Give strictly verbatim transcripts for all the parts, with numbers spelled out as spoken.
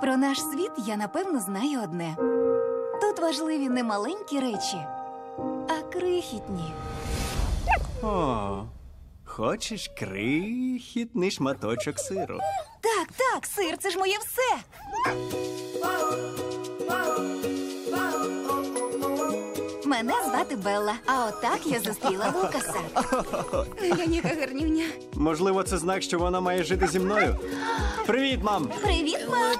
Про наш світ я, напевно, знаю одне. Тут важливі не маленькі речі, а крихітні. О, хочеш крихітний шматочок сиру? Так, так, сир – це ж моє все. Мене звати Белла, а отак я зустріла Лукаса. Глянь, яка гарнюня. Можливо, це знак, що вона має жити зі мною? Привіт, мам! Привіт, мам!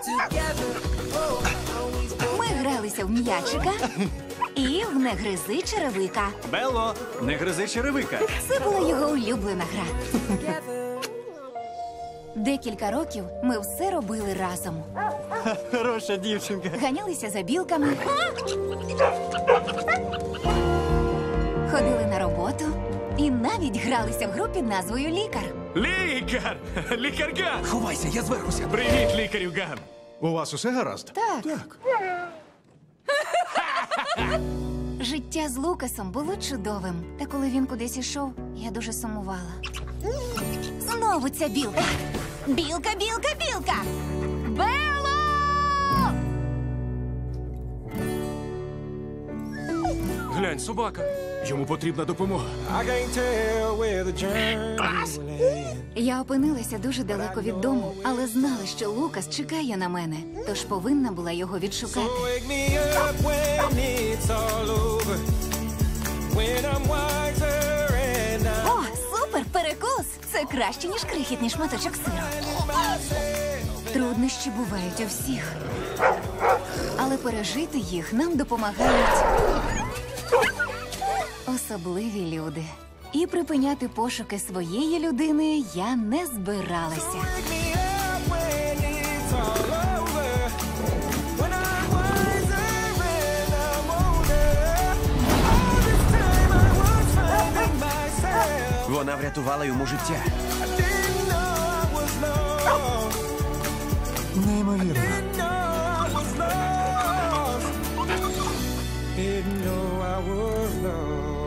Ми гралися в м'ячика і в «Не гризи черевика». Белло, не гризи черевика. Це була його улюблена гра. Декілька років ми все робили разом. Хороша дівчинка. Ганялися за білками. Ходили на роботу і навіть гралися в гру під назвою «Лікар». Лікар! Лікар Ган! Ховайся, я зверху сяду. Привіт, лікарю Ган! У вас усе гаразд? Так. Так. Життя з Лукасом було чудовим. Та коли він кудись ішов, я дуже сумувала. Знову ця білка. Білка, білка, білка! Бело! Глянь, собака. Йому потрібна допомога. Я опинилася дуже далеко від дому, але знала, що Лукас чекає на мене, тож повинна була його відшукати. О, супер, перекус! Це краще, ніж крихітний шматочок сиру. Труднощі бувають у всіх, але пережити їх нам допомагають особливі люди. І припиняти пошуки своєї людини я не збиралася. Вона врятувала йому життя. Неймовірно. Didn't know I was lost.